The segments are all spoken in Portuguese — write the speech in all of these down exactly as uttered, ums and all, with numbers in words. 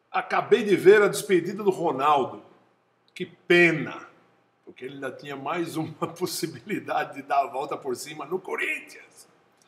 Acabei de ver a despedida do Ronaldo. Que pena, porque ele ainda tinha mais uma possibilidade de dar a volta por cima no Corinthians.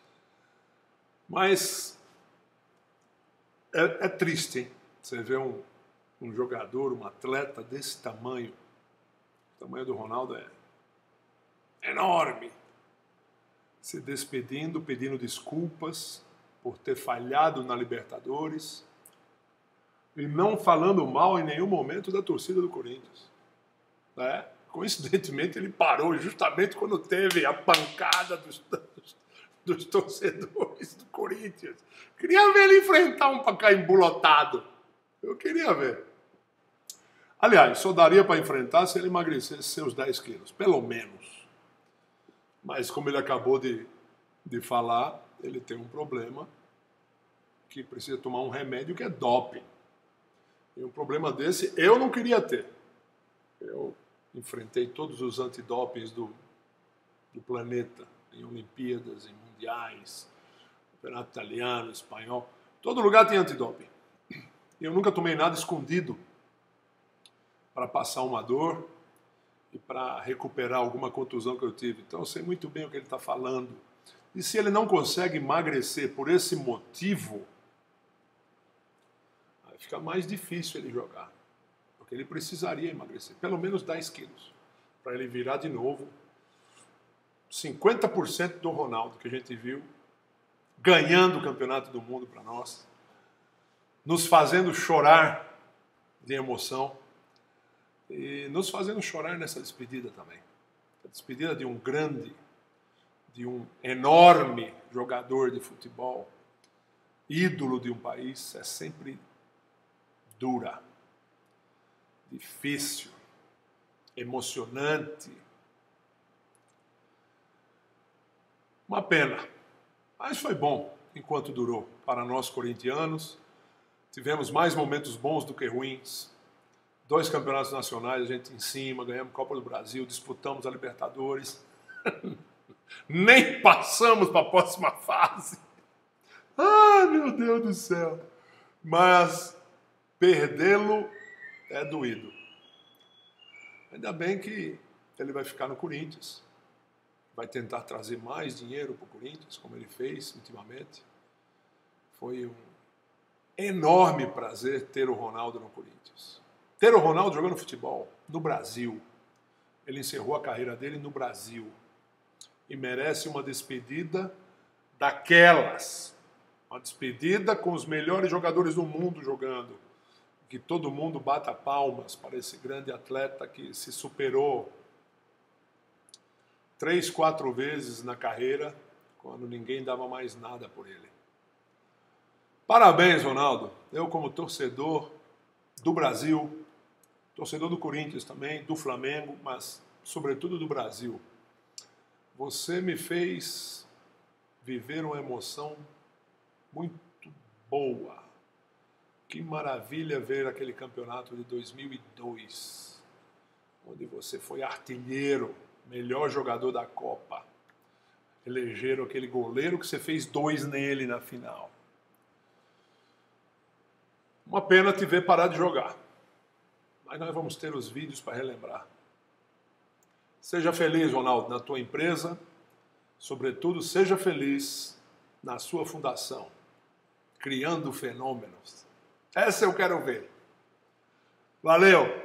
Mas é, é triste, hein? Você vê um, um jogador, um atleta desse tamanho. O tamanho do Ronaldo é enorme. Se despedindo, pedindo desculpas por ter falhado na Libertadores e não falando mal em nenhum momento da torcida do Corinthians. Né? Coincidentemente, ele parou justamente quando teve a pancada dos, dos, dos torcedores do Corinthians. Queria ver ele enfrentar um Pacaembu lotado. Eu queria ver. Aliás, só daria para enfrentar se ele emagrecesse seus dez quilos, pelo menos. Mas como ele acabou de, de falar, ele tem um problema que precisa tomar um remédio que é doping. E um problema desse eu não queria ter. Eu enfrentei todos os antidopings do, do planeta, em Olimpíadas, em Mundiais, Campeonato Italiano, Espanhol. Todo lugar tem antidoping. E eu nunca tomei nada escondido para passar uma dor e para recuperar alguma contusão que eu tive. Então eu sei muito bem o que ele está falando. E se ele não consegue emagrecer por esse motivo, aí fica mais difícil ele jogar. Porque ele precisaria emagrecer, pelo menos dez quilos, para ele virar de novo cinquenta por cento do Ronaldo que a gente viu, ganhando o campeonato do mundo para nós, nos fazendo chorar de emoção e nos fazendo chorar nessa despedida também. A despedida de um grande, de um enorme jogador de futebol, ídolo de um país, é sempre dura, difícil, emocionante. Uma pena, mas foi bom enquanto durou para nós corintianos. Tivemos mais momentos bons do que ruins. Dois campeonatos nacionais, a gente em cima, ganhamos Copa do Brasil, disputamos a Libertadores. Nem passamos para a próxima fase. Ai, meu Deus do céu. Mas perdê-lo é doído. Ainda bem que ele vai ficar no Corinthians. Vai tentar trazer mais dinheiro para o Corinthians, como ele fez ultimamente. Foi um enorme prazer ter o Ronaldo no Corinthians. Ter o Ronaldo jogando futebol no Brasil. Ele encerrou a carreira dele no Brasil. E merece uma despedida daquelas. Uma despedida com os melhores jogadores do mundo jogando. Que todo mundo bata palmas para esse grande atleta que se superou três, quatro vezes na carreira, quando ninguém dava mais nada por ele. Parabéns, Ronaldo. Eu, como torcedor do Brasil, torcedor do Corinthians também, do Flamengo, mas sobretudo do Brasil, você me fez viver uma emoção muito boa. Que maravilha ver aquele campeonato de dois mil e dois, onde você foi artilheiro, melhor jogador da Copa. Elegeram aquele goleiro que você fez dois nele na final. Uma pena te ver parar de jogar. Mas nós vamos ter os vídeos para relembrar. Seja feliz, Ronaldo, na tua empresa. Sobretudo, seja feliz na sua fundação. Criando fenômenos. Essa eu quero ver. Valeu!